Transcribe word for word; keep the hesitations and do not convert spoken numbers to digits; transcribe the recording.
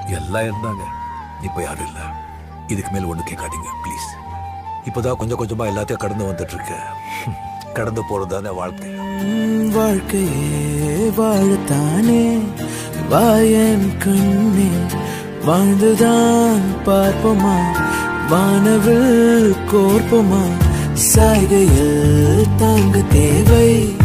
எல்லாம் இருந்தாங்க, இப்ப யாரும் இல்ல. இதுக்கு மேல ஒண்ணு கேட்காதீங்க ப்ளீஸ். இப்பதான் கொஞ்சம் கொஞ்சமா எல்லாத்தையும் கடந்து வந்துட்டு இருக்கு. கடந்து போறதுதானே வாழ்க்கை. வாழ்க்கையே வாழத்தானே வாயன் கண்ணே, வாழ்ந்துதான் பார்ப்போமா, வானவில் கோர்ப்போமா, சாய்கையில் தாங்க தேவை